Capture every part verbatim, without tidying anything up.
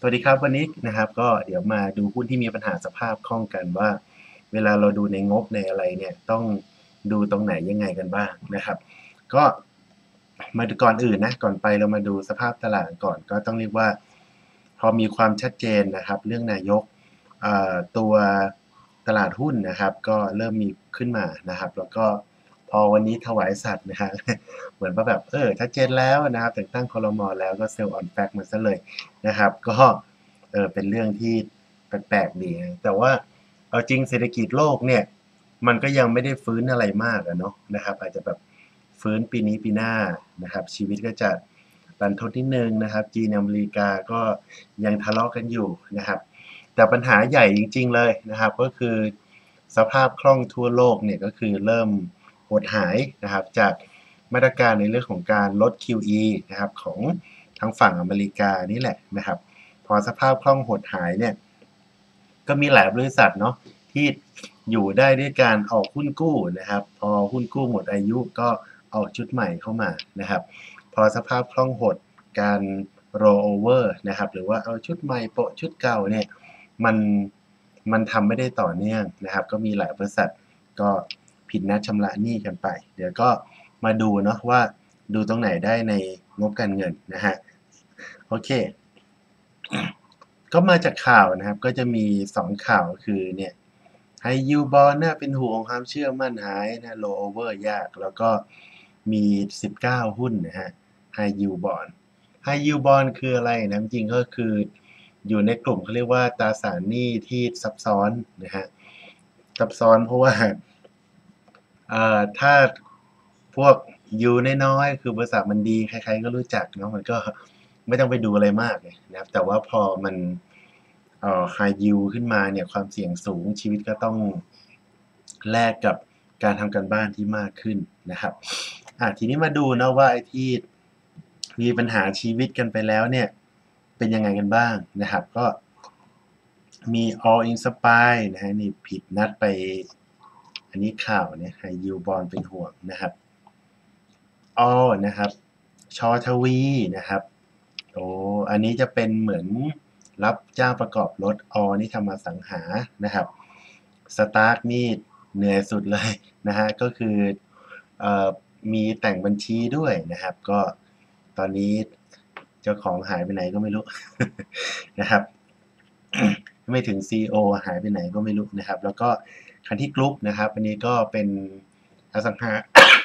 สวัสดีครับวันนี้นะครับก็เดี๋ยวมาดูหุ้นที่มีปัญหาสภาพคล่องกันว่าเวลาเราดูในงบในอะไรเนี่ยต้องดูตรงไหนยังไงกันบ้างนะครับก็มาดูก่อนอื่นนะก่อนไปเรามาดูสภาพตลาดก่อนก็ต้องเรียกว่าพอมีความชัดเจนนะครับเรื่องนายกตัวตลาดหุ้นนะครับก็เริ่มมีขึ้นมานะครับแล้วก็พอวันนี้ถวายสัตว์นะฮะเหมือนว่าแบบเออชัดเจนแล้วนะครับแต่งตั้งครม.แล้วก็เซลล์ออนแฟกมาซะเลยนะครับก็เออเป็นเรื่องที่แปลกๆดีนะแต่ว่าเอาจริงเศรษฐกิจโลกเนี่ยมันก็ยังไม่ได้ฟื้นอะไรมากอะเนาะนะครับอาจจะแบบฟื้นปีนี้ปีหน้านะครับชีวิตก็จะรันทดนิดนึงนะครับจีนอเมริกาก็ยังทะเลาะกันอยู่นะครับแต่ปัญหาใหญ่จริงๆเลยนะครับก็คือสภาพคล่องทั่วโลกเนี่ยก็คือเริ่มหดหายนะครับจากมาตรการในเรื่องของการลด คิว อี นะครับของทางฝั่งอเมริกานี่แหละนะครับพอสภาพคล่องหดหายเนี่ยก็มีหลายบริษัทเนาะที่อยู่ได้ด้วยการออกหุ้นกู้นะครับพอหุ้นกู้หมดอายุก็ออกชุดใหม่เข้ามานะครับพอสภาพคล่องหดการ roll over นะครับหรือว่าเอาชุดใหม่โปะชุดเก่าเนี่ยมันมันทำไม่ได้ต่อเนื่องนะครับก็มีหลายบริษัทก็ผิดนัดชำระหนี้กันไปเดี๋ยวก็มาดูเนาะว่าดูตรงไหนได้ในงบการเงินนะฮะโอเคก็มาจากข่าวนะครับก็จะมีสองข่าวคือเนี่ยไฮยูบอลน่าเป็นห่วงความเชื่อมั่นหายนะโลโอเวอร์ยากแล้วก็มีสิบเก้าหุ้นนะฮะไฮยูบอลไฮยูบอลคืออะไรนะจริงก็คืออยู่ในกลุ่มเขาเรียกว่าตราสารหนี้ที่ซับซ้อนนะฮะซับซ้อนเพราะว่าถ้าพวกยูน้อยๆคือบริษัทมันดีใครๆก็รู้จักเนาะมันก็ไม่ต้องไปดูอะไรมากเลยนะครับแต่ว่าพอมันเอ่อ high yield ขึ้นมาเนี่ยความเสี่ยงสูงชีวิตก็ต้องแลกกับการทำการบ้านที่มากขึ้นนะครับอ่ะทีนี้มาดูนะว่าไอ้ที่มีปัญหาชีวิตกันไปแล้วเนี่ยเป็นยังไงกันบ้างนะครับก็มี all inspire นะฮะนี่ผิดนัดไปอันนี้ข่าวเนี่ย high yield bond เป็นห่วงนะครับอ้อนะครับชอทวีนะครับโอ้อันนี้จะเป็นเหมือนรับจ้างประกอบรถออนี่ทำมาสังหานะครับสตาร์ทนี่เหนื่อยสุดเลยนะฮะก็คือเอ่อมีแต่งบัญชีด้วยนะครับก็ตอนนี้เจ้าของหายไปไหนก็ไม่รู้ นะครับไม่ถึง ซี อี โอ หายไปไหนก็ไม่รู้นะครับแล้วก็คันที่กรุ๊ปนะครับอันนี้ก็เป็นอสังหา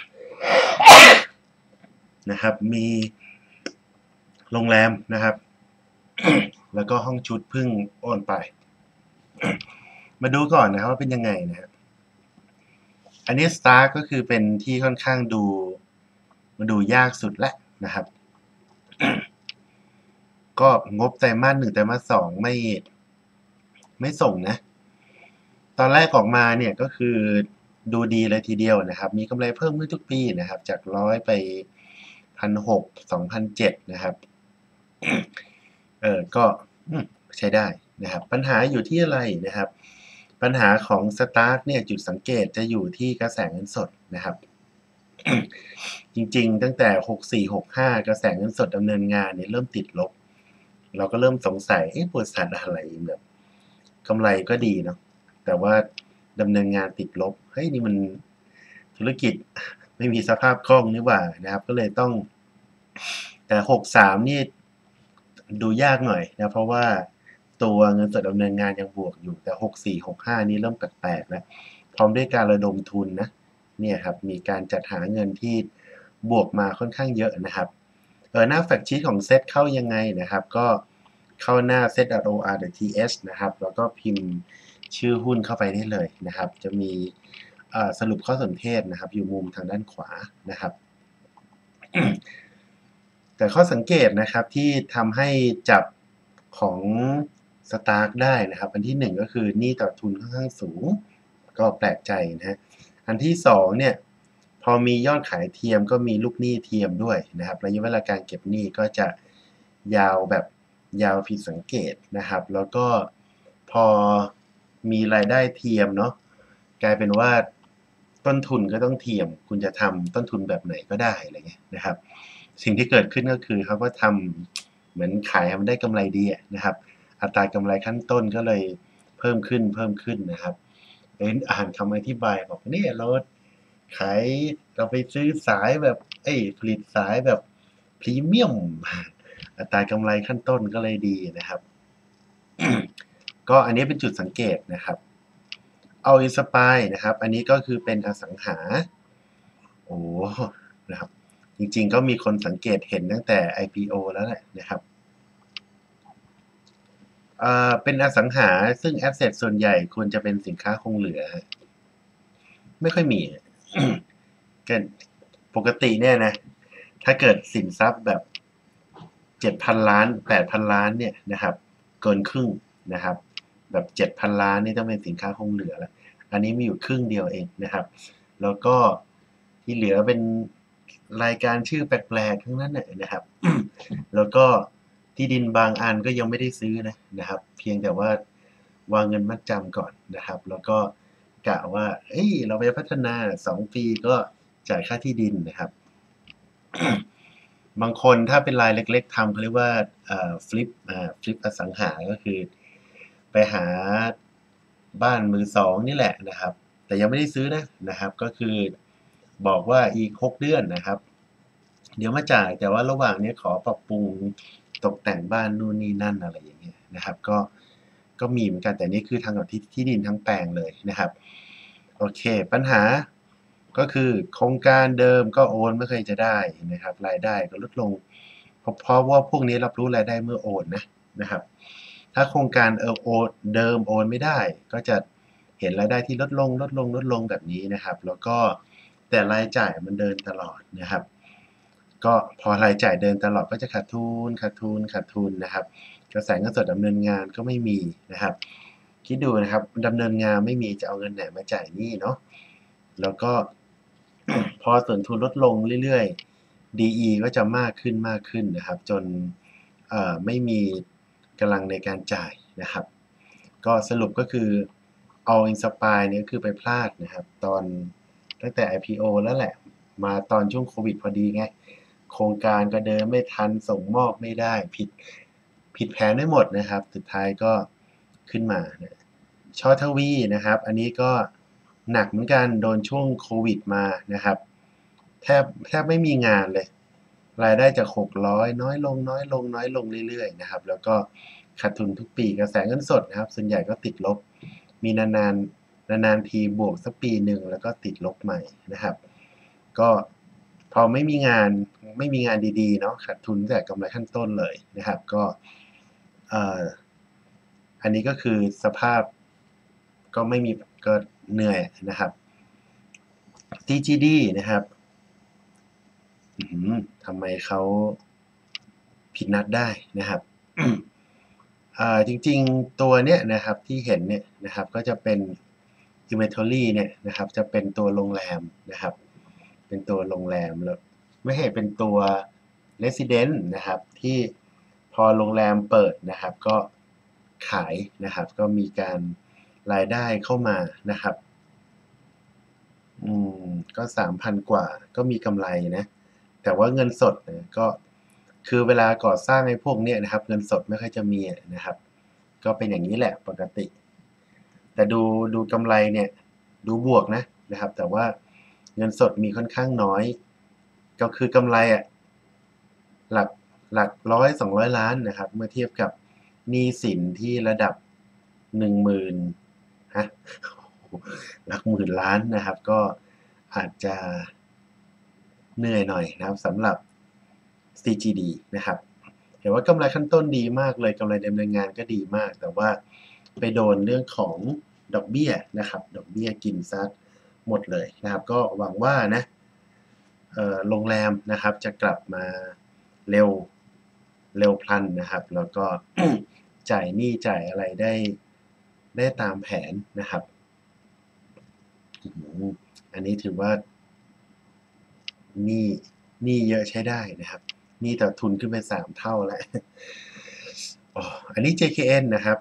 นะครับมีโรงแรมนะครับแล้วก็ห้องชุดพึ่งโอนไปมาดูก่อนนะครับว่าเป็นยังไงนะครับอันนี้ Start ก็คือเป็นที่ค่อนข้างดูมาดูยากสุดแล้วนะครับก็งบไตรมาสหนึ่งไตรมาสสองไม่ไม่ส่งนะตอนแรกออกมาเนี่ยก็คือดูดีเลยทีเดียวนะครับมีกำไรเพิ่มขึ้นทุกปีนะครับจากร้อยไปพันหกสองพันเจ็ดนะครับเออก็ใช้ได้นะครับปัญหาอยู่ที่อะไรนะครับปัญหาของสตาร์ทเนี่ยจุดสังเกตจะอยู่ที่กระแสเงินสดนะครับจริงๆตั้งแต่หกสี่ หกห้ากระแสเงินสดดำเนินงานเนี่ยเริ่มติดลบเราก็เริ่มสงสัยเอ๊ะบริษัทอะไรแบบกำไรก็ดีเนาะแต่ว่าดำเนินงานติดลบเฮ้ยนี่มันธุรกิจไม่มีสภาพคล่องนี่หว่านะครับก็เลยต้องแต่หกสามนี่ดูยากหน่อยนะเพราะว่าตัวเงินสดดำเนินงานยังบวกอยู่แต่หกสี่ หกห้านี่เริ่มแปลกๆแล้วพร้อมด้วยการระดมทุนนะเนี่ยครับมีการจัดหาเงินที่บวกมาค่อนข้างเยอะนะครับเออหน้าแฟกชีตของเซตเข้ายังไงนะครับก็เข้าหน้า set.or.th นะครับแล้วก็พิมพ์ชื่อหุ้นเข้าไปได้เลยนะครับจะมีสรุปข้อสนเทศนะครับอยู่มุมทางด้านขวานะครับ แต่ข้อสังเกตนะครับที่ทำให้จับของสตาร์กได้นะครับอันที่หนึ่งก็คือหนี้ต่อทุนค่อนข้างสูงก็แปลกใจนะฮะอันที่สองเนี่ยพอมียอดขายเทียมก็มีลูกหนี้เทียมด้วยนะครับระยะเวลาการเก็บหนี้ก็จะยาวแบบยาวผิดสังเกตนะครับแล้วก็พอมีรายได้เทียมเนาะกลายเป็นว่าต้นทุนก็ต้องเทียมคุณจะทำต้นทุนแบบไหนก็ได้อะไรเงี้ยนะครับสิ่งที่เกิดขึ้นก็คือเขาก็ทำเหมือนขายมันได้กำไรดีนะครับอัตรากำไรขั้นต้นก็เลยเพิ่มขึ้นเพิ่มขึ้นนะครับเอ็นอ่านคำอธิบายบอกเนี่ยเราขายเราไปซื้อสายแบบเอ้ยผลิตสายแบบพรีเมียมอัตรากำไรขั้นต้นก็เลยดีนะครับ ก็อันนี้เป็นจุดสังเกตนะครับเอาอินสปายนะครับอันนี้ก็คือเป็นอสังหาโอ้นะครับจริงๆก็มีคนสังเกตเห็นตั้งแต่ ไอ พี โอ แล้วแหละนะครับเอ่อเป็นอสังหาซึ่งแอสเซทส่วนใหญ่ควรจะเป็นสินค้าคงเหลือไม่ค่อยมี เกินปกติเนี่ยนะถ้าเกิดสินทรัพย์แบบเจ็ดพันล้านแปดพันล้านเนี่ยนะครับเกินครึ่งนะครับแบบเจ็ดพันล้านนี่ต้องเป็นสินค้าคงเหลือแล้วอันนี้มีอยู่ครึ่งเดียวเองนะครับแล้วก็ที่เหลือเป็นรายการชื่อแปลกๆทั้งนั้นนะครับ แล้วก็ที่ดินบางอันก็ยังไม่ได้ซื้อนะนะครับเพียงแต่ว่าวางเงินมัดจำก่อนนะครับแล้วก็กะว่าเฮ้ยเราไปพัฒนาสองปีก็จ่ายค่าที่ดินนะครับ บางคนถ้าเป็นรายเล็กๆทำเขาเรียกว่าฟลิปฟลิปอสังหาก็คือไปหาบ้านมือสองนี่แหละนะครับแต่ยังไม่ได้ซื้อนะนะครับก็คือบอกว่าอีกหกเดือนนะครับเดี๋ยวมาจ่ายแต่ว่าระหว่างนี้ขอปรับปรุงตกแต่งบ้านนู่นนี่นั่นอะไรอย่างเงี้ยนะครับก็ก็มีเหมือนกันแต่นี่คือทางกับที่ที่ดินทั้งแปลงเลยนะครับโอเคปัญหาก็คือโครงการเดิมก็โอนไม่เคยจะได้นะครับรายได้ก็ลดลงเพราะว่าพวกนี้รับรู้รายได้เมื่อโอนนะนะครับถ้าโครงการเออโอนเดิมโอนไม่ได้ก็จะเห็นรายได้ที่ลดลงลดลงลดลงแบบนี้นะครับแล้วก็แต่รายจ่ายมันเดินตลอดนะครับก็พอรายจ่ายเดินตลอดก็จะขาดทุนขาดทุนขาดทุนนะครับกระแสเงินสดดำเนินงานก็ไม่มีนะครับคิดดูนะครับดำเนินงานไม่มีจะเอาเงินไหนมาจ่ายหนี้เนาะแล้วก็ พอต้นทุนลดลงเรื่อยๆ ดี อี ก็จะมากขึ้นมากขึ้นนะครับจนไม่มีกำลังในการจ่ายนะครับก็สรุปก็คือเอาอินสปายเนี่ยคือไปพลาดนะครับตอนตั้งแต่ ไอ พี โอ แล้วแหละมาตอนช่วงโควิดพอดีไงโครงการก็เดินไม่ทันส่งมอบไม่ได้ผิดผิดแผนได้หมดนะครับสุดท้ายก็ขึ้นมาชอทวีนะครับอันนี้ก็หนักเหมือนกันโดนช่วงโควิดมานะครับแทบแทบไม่มีงานเลยรายได้จากหกร้อยน้อยลงน้อยลงน้อยลงเรื่อยๆนะครับแล้วก็ขาดทุนทุกปีกระแสเงินสดนะครับส่วนใหญ่ก็ติดลบมีนานๆนานๆทีบวกสักปีหนึ่งแล้วก็ติดลบใหม่นะครับก็พอไม่มีงานไม่มีงานดีๆเนาะขาดทุนแต่กำไรขั้นต้นเลยนะครับก็เอ่ออันนี้ก็คือสภาพก็ไม่มีก็เหนื่อยนะครับ ซี จี ดี นะครับทำไมเขาผิดนัดได้นะครับ จริงๆตัวเนี้ยนะครับที่เห็นเนี่ยนะครับก็จะเป็น Inventory เนี่ยนะครับจะเป็นตัวโรงแรมนะครับเป็นตัวโรงแรมแล้วไม่ให้เป็นตัว Resident นะครับที่พอโรงแรมเปิดนะครับก็ขายนะครับก็มีการรายได้เข้ามานะครับอืมก็ สามพัน กว่าก็มีกำไรนะแต่ว่าเงินสดนะก็คือเวลาก่อสร้างไอ้พวกเนี้ยนะครับเงินสดไม่ค่อยจะมีนะครับก็เป็นอย่างนี้แหละปกติแต่ดูดูกำไรเนี่ยดูบวกนะนะครับแต่ว่าเงินสดมีค่อนข้างน้อยก็คือกำไรอ่ะหลักหลักร้อยสองร้อยล้านนะครับเมื่อเทียบกับหนี้สินที่ระดับหนึ่งหมื่นฮะหลักหมื่นล้านนะครับก็อาจจะเหนื่อยหน่อยนะครับสำหรับ ซี จี ดี นะครับเห็นว่ากำไรขั้นต้นดีมากเลยกำไรดำเนินงานก็ดีมากแต่ว่าไปโดนเรื่องของดอกเบี้ยนะครับดอกเบี้ยกินซัดหมดเลยนะครับก็หวังว่านะโรงแรมนะครับจะกลับมาเร็วเร็วพลันนะครับแล้วก็ จ่ายหนี้จ่ายอะไรได้ได้ตามแผนนะครับอันนี้ถือว่าหนี้หนี้เยอะใช้ได้นะครับหนี้ต่อทุนขึ้นไปสามเท่าแล้วอ๋ออันนี้ เจ เค เอ็น นะครับ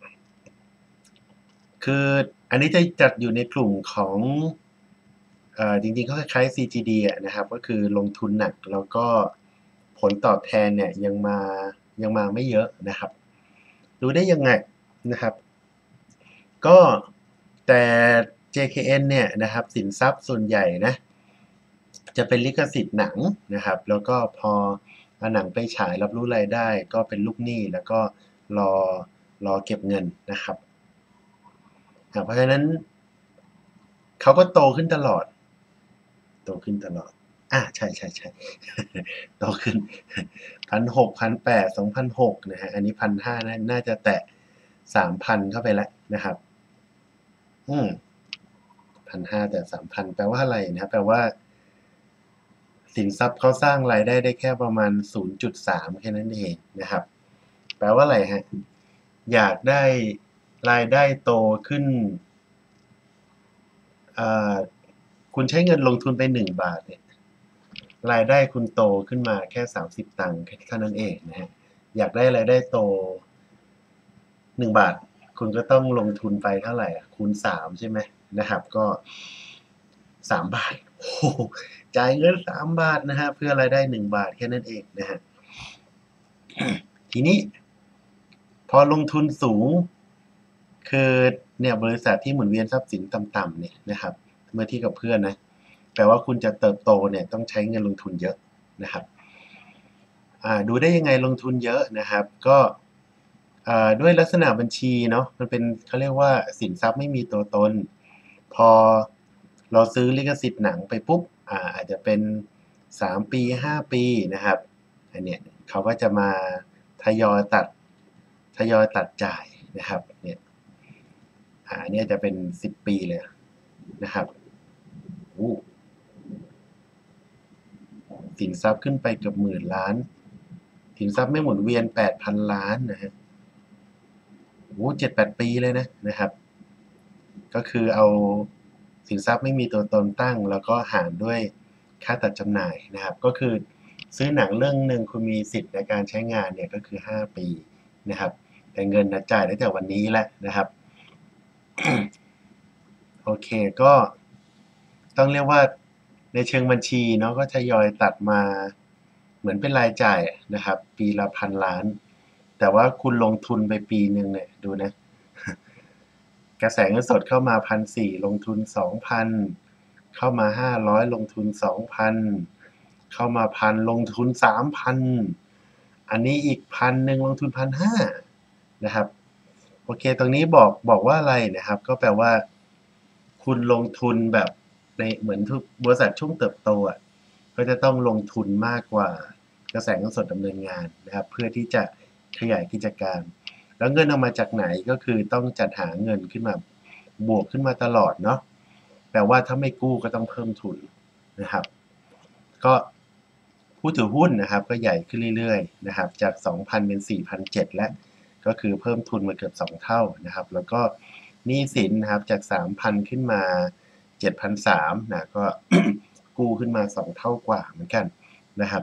คืออันนี้จะจัดอยู่ในกลุ่มของเอ่อจริงๆก็คล้ายๆ ซี จี ดี อ่ะนะครับก็คือลงทุนหนักแล้วก็ผลตอบแทนเนี่ยยังมายังมาไม่เยอะนะครับดูได้ยังไงนะครับก็แต่ เจ เค เอ็น เนี่ยนะครับสินทรัพย์ส่วนใหญ่นะจะเป็นลิขสิทธิ์หนังนะครับแล้วก็พอเอาหนังไปฉายรับรู้รายได้ก็เป็นลูกหนี้แล้วก็รอรอเก็บเงินนะครับเพราะฉะนั้นเขาก็โตขึ้นตลอดโตขึ้นตลอดอ่าใช่ใช่ใช่โตขึ้นพันหกพันแปดสองพันหกนะฮะอันนี้พันห้าน่าจะแตะสามพันเข้าไปแล้วนะครับอืมพันห้าแต่สามพันแปลว่าอะไรนะแปลว่าสินทรัพย์เขาสร้างรายได้ได้แค่ประมาณศูนย์จุดสามแค่นั้นเองนะครับแปลว่าอะไรฮะอยากได้รายได้โตขึ้นคุณใช้เงินลงทุนไปหนึ่งบาทเนี่ยรายได้คุณโตขึ้นมาแค่สามสิบตังค์แค่นั้นเองนะฮะอยากได้รายได้โตหนึ่งบาทคุณก็ต้องลงทุนไปเท่าไหร่อ่ะคูณสามใช่ไหมนะครับก็สามบาทโอ้จ่ายเงินสามบาทนะฮะเพื่อรายได้หนึ่งบาทแค่นั้นเองนะฮะทีนี้พอลงทุนสูงคือเนี่ยบริษัทที่หมุนเวียนทรัพย์สินต่ำๆเนี่ยนะครับเมื่อเทียบกับเพื่อนนะแปลว่าคุณจะเติบโตเนี่ยต้องใช้เงินลงทุนเยอะนะครับดูได้ยังไงลงทุนเยอะนะครับก็ด้วยลักษณะบัญชีเนาะมันเป็นเขาเรียกว่าสินทรัพย์ไม่มีตัวตนพอเราซื้อลิขสิทธิ์หนังไปปุ๊บอาจจะเป็นสามปีห้าปีนะครับอันเนี้ยเขาก็จะมาทยอยตัดทยอยตัดจ่ายนะครับเนี่ยอันนี้จะเป็นสิบปีเลยนะครับสินทรัพย์ขึ้นไปเกือบหมื่นล้านสินทรัพย์ไม่หมุนเวียน แปดพัน ล้านนะฮะโอ้เจ็ดแปดปีเลยนะนะครับก็คือเอาสินทรัพย์ไม่มีตัวตนตั้งแล้วก็หารด้วยค่าตัดจำหน่ายนะครับก็คือซื้อหนังเรื่องหนึ่งคุณมีสิทธิ์ในการใช้งานเนี่ยก็คือห้าปีนะครับแต่เงินนะจ่ายตั้งแต่วันนี้แหละนะครับโอเคก็ต้องเรียกว่าในเชิงบัญชีเนาะก็ทยอยตัดมาเหมือนเป็นรายจ่ายนะครับปีละพันล้านแต่ว่าคุณลงทุนไปปีหนึ่งเนี่ยดูนะกระแสเงินสดเข้ามาพันสี่ลงทุนสองพันเข้ามาห้าร้อยลงทุนสองพันเข้ามาพันลงทุนสามพันอันนี้อีกพันหนึ่งลงทุนพันห้านะครับโอเคตรงนี้บอกบอกว่าอะไรนะครับก็แปลว่าคุณลงทุนแบบในเหมือนทุกบริษัทช่วงเติบโตอ่ะก็จะต้องลงทุนมากกว่ากระแสเงินสดดำเนินงานนะครับเพื่อที่จะขยายกิจการแล้วเงินเอามาจากไหนก็คือต้องจัดหาเงินขึ้นมาบวกขึ้นมาตลอดเนาะแปลว่าถ้าไม่กู้ก็ต้องเพิ่มทุนนะครับก็ผู้ถือหุ้นนะครับก็ใหญ่ขึ้นเรื่อยๆนะครับจาก สองพัน เป็น สี่พันเจ็ดร้อย แล้วก็คือเพิ่มทุนมาเกือบสองเท่านะครับแล้วก็หนี้สินนะครับจาก สามพัน ขึ้นมา เจ็ดพันสามร้อย นะก็ กู้ขึ้นมาสองเท่ากว่าเหมือนกันนะครับ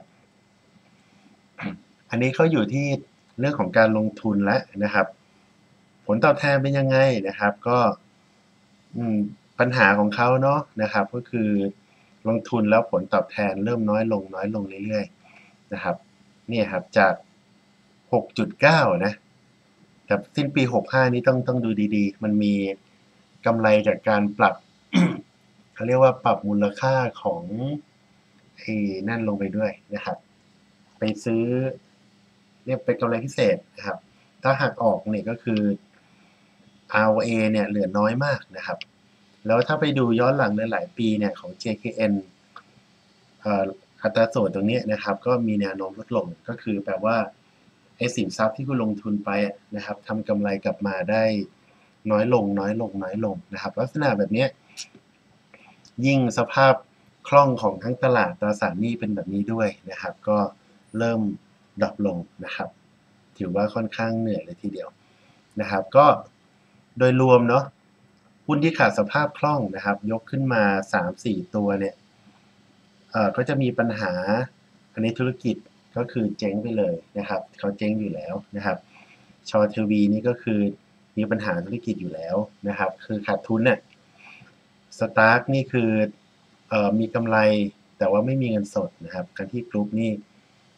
อันนี้เขาอยู่ที่เรื่องของการลงทุนแล้วนะครับผลตอบแทนเป็นยังไงนะครับก็ปัญหาของเขาเนาะนะครับก็คือลงทุนแล้วผลตอบแทนเริ่มน้อยลงน้อยลงเรื่อยๆนะครับเนี่ยครับจาก หกจุดเก้า นะแต่สิ้นปีหกสิบห้านี้ต้องต้องดูดีๆมันมีกำไรจากการปรับ เขาเรียกว่าปรับมูลค่าของไอ้นั่นลงไปด้วยนะครับไปซื้อเนี่ยเป็นกำไรพิเศษนะครับถ้าหักออกเนี่ยก็คือ อาร์ โอ เอ เนี่ยเหลือน้อยมากนะครับแล้วถ้าไปดูย้อนหลังในหลายปีเนี่ยของ เจ เค เอ็น อัตราส่วนตรงนี้นะครับก็มีแนวโน้มลดลงก็คือแปลว่าไอ้สินทรัพย์ที่คุณลงทุนไปนะครับทำกำไรกลับมาได้น้อยลงน้อยลงน้อยลงนะครับลักษณะแบบนี้ยิ่งสภาพคล่องของทั้งตลาดตราสารหนี้เป็นแบบนี้ด้วยนะครับก็เริ่มดรอปลงนะครับถือว่าค่อนข้างเหนื่อยเลยทีเดียวนะครับก็โดยรวมเนาะหุ้นที่ขาดสภาพคล่องนะครับยกขึ้นมา สามสี่ ตัวเนี่ยเอ่อก็จะมีปัญหาอันนี้ธุรกิจก็คือเจ๊งไปเลยนะครับเขาเจ๊งอยู่แล้วนะครับชอทีวีนี่ก็คือมีปัญหาธุรกิจอยู่แล้วนะครับคือขาดทุนเนี่ยสตาร์กนี่คือเอ่อมีกำไรแต่ว่าไม่มีเงินสดนะครับกันที่กรุ๊ปนี่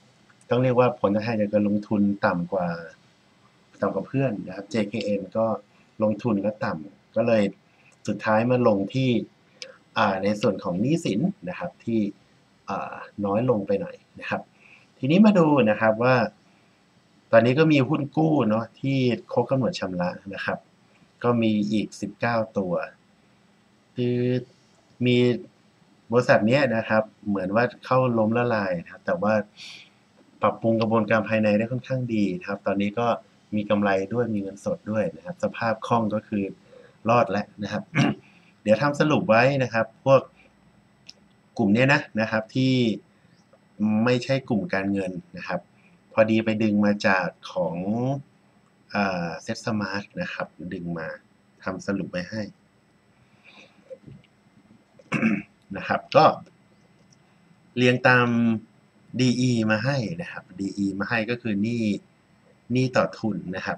ต้องเรียกว่าผลตอบแทนจากการลงทุนต่ำกว่าต่ำกว่าเพื่อนนะครับ เจ เค เอ็น ก็ลงทุนก็ต่ำก็เลยสุดท้ายมาลงที่ในส่วนของหนี้สินนะครับที่น้อยลงไปหน่อยนะครับทีนี้มาดูนะครับว่าตอนนี้ก็มีหุ้นกู้เนาะที่ครบกำหนดชำระนะครับก็มีอีกสิบเก้าตัวคือมีบริษัทนี้นะครับเหมือนว่าเข้าล้มละลายนะครับแต่ว่าปรับปรุงกระบวนการภายในได้ค่อนข้างดีนะครับตอนนี้ก็มีกำไรด้วยมีเงินสดด้วยนะครับสภาพคล่องก็คือรอดแล้วนะครับ เดี๋ยวทำสรุปไว้นะครับพวกกลุ่มนี้นะนะครับที่ไม่ใช่กลุ่มการเงินนะครับพอดีไปดึงมาจากของเซ็ตสมาร์ทนะครับดึงมาทำสรุปไว้ให้ นะครับก็เรียงตาม ดี อี มาให้นะครับ ดี อี มาให้ก็คือหนี้หนี้ต่อทุนนะครับ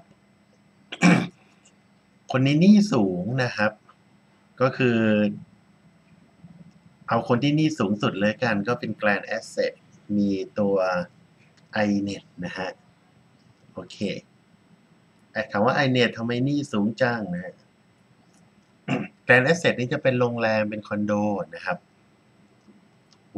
คนนี้หนี้สูงนะครับก็คือเอาคนที่หนี้สูงสุดเลยกันก็เป็น Grand Asset มีตัว ไอ เน็ต นะฮะโอเคถามว่า ไอ เน็ต ทำไมหนี้สูงจังนะฮะ Grand Asset นี่จะเป็นโรงแรมเป็นคอนโดนะครับโอ้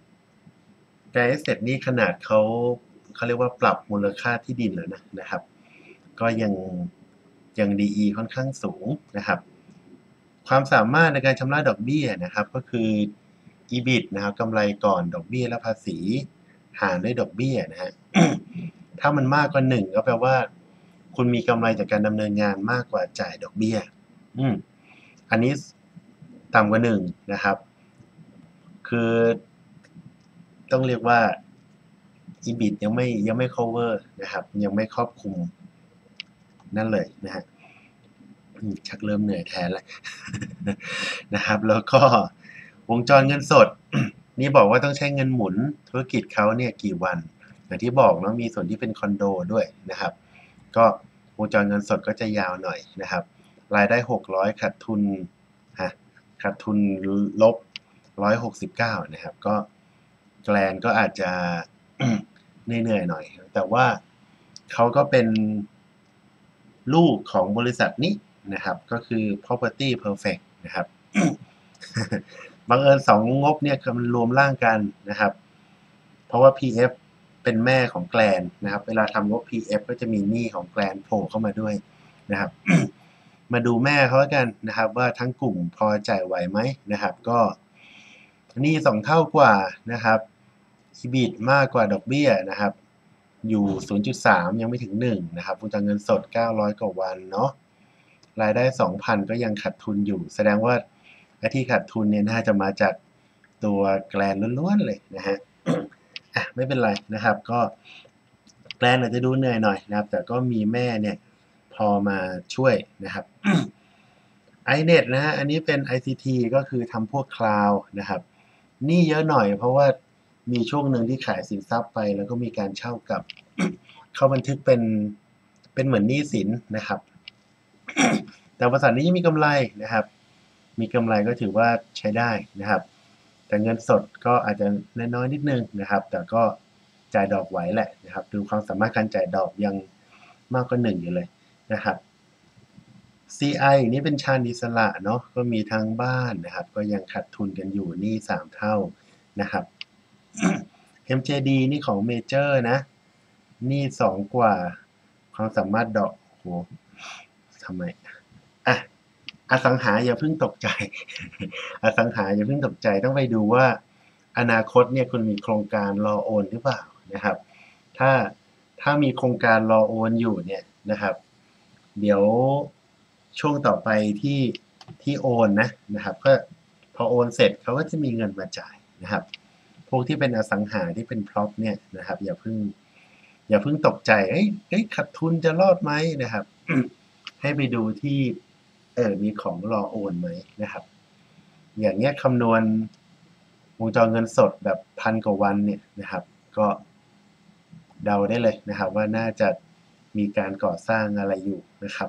Grand Asset นี่ขนาดเขาเขาเรียกว่าปรับมูลค่าที่ดินแล้วนะนะครับก็ยังยัง ดี อี ค่อนข้างสูงนะครับความสามารถในการชำระดอกเบี้ยนะครับก็คือ อี บิ ที นะครับกำไรก่อนดอกเบี้ยและภาษีหารด้วยดอกเบี้ยนะฮะ ถ้ามันมากกว่าหนึ่งก็แปลว่าคุณมีกำไรจากการดำเนินงานมากกว่าจ่ายดอกเบี้ยอืมอันนี้ต่ำกว่าหนึ่งนะครับคือต้องเรียกว่า อี บิ ที ยังไม่ยังไม่ cover นะครับยังไม่ครอบคลุมนั่นเลยนะฮะชักเริ่มเหนื่อยแทนแล้วนะครับแล้วก็วงจรเงินสดนี่บอกว่าต้องใช้เงินหมุนธุรกิจเขาเนี่ยกี่วันอย่างที่บอกเนาะมีส่วนที่เป็นคอนโดด้วยนะครับก็วงจรเงินสดก็จะยาวหน่อยนะครับรายได้หกร้อยขาดทุนฮะขาดทุนลบหนึ่งร้อยหกสิบเก้านะครับก็แกลนก็อาจจะเหนื่อยๆหน่อยแต่ว่าเขาก็เป็นลูกของบริษัทนี้นะครับก็คือ property perfect นะครับ บังเอิญสองงบเนี่ยมันรวมร่างกันนะครับเพราะว่า พี เอฟ เป็นแม่ของแกลนนะครับเวลาทำงบ พี เอฟ ก็จะมีหนี้ของแกลนโผล่เข้ามาด้วยนะครับ มาดูแม่เขากันนะครับว่าทั้งกลุ่มพอจ่ายไหวไหมนะครับก็หนี้สองเท่ากว่านะครับ อี บิ ที มากกว่าดอกเบี้ยนะครับอยู่ ศูนย์จุดสาม ยังไม่ถึงหนึ่งนะครับวงจรเงินสดเก้าร้อยกว่าวันเนาะรายได้ สองพัน ก็ยังขาดทุนอยู่แสดงว่าไอ้ที่ขาดทุนเนี่ยน่าจะมาจากตัวแกลนล้วนๆเลยนะฮะ อ่ะไม่เป็นไรนะครับก็แกลนอาจจะดูเหนื่อยหน่อยนะครับแต่ก็มีแม่เนี่ยพอมาช่วยนะครับ ไอ เน็ต นะฮะอันนี้เป็น ไอ ซี ที ก็คือทำพวกคลาวด์นะครับหนี้เยอะหน่อยเพราะว่ามีช่วงหนึ่งที่ขายสินทรัพย์ไปแล้วก็มีการเช่ากับ เขาบันทึกเป็นเป็นเหมือนหนี้สินนะครับ แต่บริษัทนี้ยังมีกำไรนะครับมีกำไรก็ถือว่าใช้ได้นะครับแต่เงินสดก็อาจจะน้อยๆนิดนึงนะครับแต่ก็จ่ายดอกไหวแหละนะครับดูความสามารถการจ่ายดอกยังมากกว่าหนึ่งอยู่เลยนะครับ ซี ไอ นี่เป็นชาญอิสระเนาะก็มีทางบ้านนะครับก็ยังขาดทุนกันอยู่นี่สามเท่านะครับ เอ็ม เจ ดี นี่ของเมเจอร์นะนี่สองกว่าความสามารถดอกโหทำไมอ่ะอสังหาอย่าเพิ่งตกใจ อสังหาอย่าเพิ่งตกใจต้องไปดูว่าอนาคตเนี่ยคุณมีโครงการรอโอนหรือเปล่านะครับถ้าถ้ามีโครงการรอโอนอยู่เนี่ยนะครับเดี๋ยวช่วงต่อไปที่ที่โอนนะนะครับก็พอโอนเสร็จเขาก็จะมีเงินมาจ่ายนะครับพวกที่เป็นอสังหาที่เป็นพร็อพเนี่ยนะครับอย่าเพิ่งอย่าเพิ่งตกใจเอ้ยเอ้ยขาดทุนจะรอดไหมนะครับ ให้ไปดูที่เออมีของรอโอนไหมนะครับอย่างเงี้ยคำนวณวงจรเงินสดแบบพันกว่าวันเนี่ยนะครับก็เดาได้เลยนะครับว่าน่าจะมีการก่อสร้างอะไรอยู่นะครับ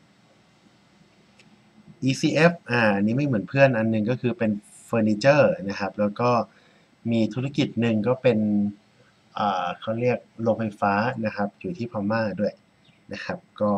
อี ซี เอฟ อ่าอันนี้ไม่เหมือนเพื่อนอันนึงก็คือเป็นเฟอร์นิเจอร์นะครับแล้วก็มีธุรกิจหนึ่งก็เป็นอ่าเขาเรียกโรงไฟฟ้านะครับอยู่ที่พม่าด้วยนะครับก็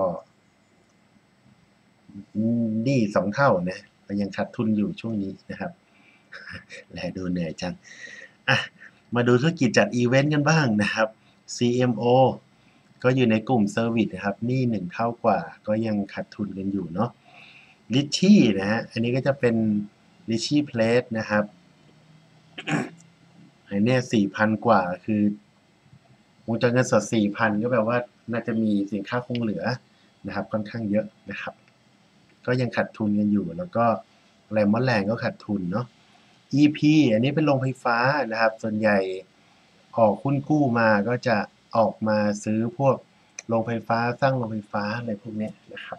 หนี้สองเท่านะก็ยังขาดทุนอยู่ช่วงนี้นะครับแลดูเหนื่อยจังอ่ะมาดูธุรกิจจัดอีเวนต์กันบ้างนะครับ ซี เอ็ม โอ ก็อยู่ในกลุ่มเซอร์วิสนะครับหนี้หนึ่งเท่ากว่าก็ยังขาดทุนกันอยู่เนาะลิชชี่นะฮะอันนี้ก็จะเป็นลิชชี่เพลสนะครับอันนี้สี่พันกว่าคือวงจรเงินสดสี่พันก็แปลว่าน่าจะมีสินค้าคงเหลือนะครับค่อนข้างเยอะนะครับก็ยังขาดทุนกันอยู่แล้วก็แรงมอแรงก็ขาดทุนเนาะ อี พี อันนี้เป็นโรงไฟฟ้านะครับส่วนใหญ่ออกหุ้นกู้มาก็จะออกมาซื้อพวกโรงไฟฟ้าสร้างโรงไฟฟ้าอะไรพวกนี้นะครับ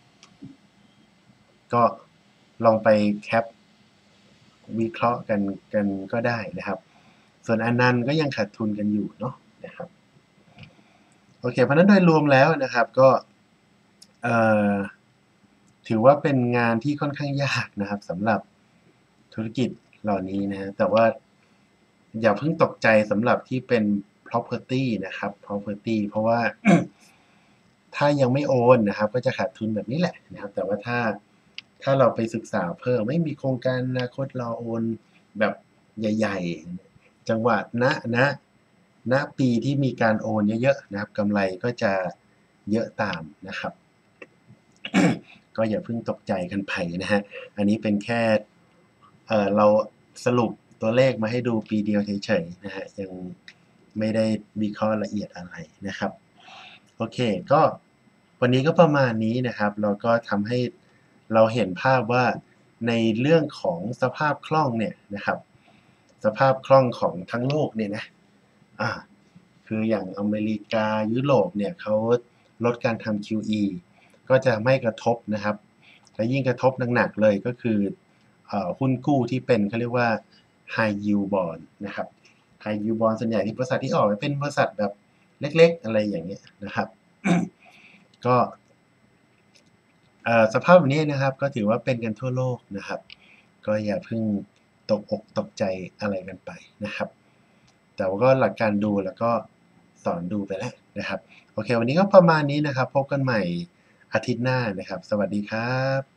ก็ลองไปแคปวิเคราะห์กันกันก็ได้นะครับส่วนอนันต์ก็ยังขาดทุนกันอยู่เนาะนะครับโอเคเพราะนั้นโดยรวมแล้วนะครับก็เอ่อถือว่าเป็นงานที่ค่อนข้างยากนะครับสำหรับธุรกิจเหล่านี้นะแต่ว่าอย่าเพิ่งตกใจสำหรับที่เป็น property นะครับ property เพราะว่า ถ้ายังไม่โอนนะครับก็จะขาดทุนแบบนี้แหละนะครับแต่ว่าถ้าถ้าเราไปศึกษาเพิ่มไม่มีโครงการอนาคตเราโอนแบบใหญ่ๆจังหวะณณณปีที่มีการโอนเยอะๆนะครับกำไรก็จะเยอะตามนะครับ ก็อย่าเพิ่งตกใจกันไปนะฮะอันนี้เป็นแค่เอ่อเราสรุปตัวเลขมาให้ดูปีเดียวเฉยๆนะฮะยังไม่ได้วิเคราะห์ละเอียดอะไรนะครับโอเคก็วันนี้ก็ประมาณนี้นะครับเราก็ทำให้เราเห็นภาพว่าในเรื่องของสภาพคล่องเนี่ยนะครับสภาพคล่องของทั้งโลกเนี่ยนะอ่าคืออย่างอเมริกายุโรปเนี่ยเขาลดการทำ คิว อี ก็จะไม่กระทบนะครับและยิ่งกระทบหนักๆเลยก็คือหุ้นกู้ที่เป็นเขาเรียกว่า High Yield Bond นะครับ High Yield Bond ส่วนใหญ่ที่บริษัทที่ออกเป็นบริษัทแบบเล็กๆอะไรอย่างเงี้ยนะครับ ก็สภาพแบบนี้นะครับก็ถือว่าเป็นกันทั่วโลกนะครับก็อย่าเพิ่งตกอกตกใจอะไรกันไปนะครับแต่ว่าก็หลักการดูแล้วก็สอนดูไปแล้วนะครับโอเควันนี้ก็ประมาณนี้นะครับพบกันใหม่อาทิตย์หน้านะครับสวัสดีครับ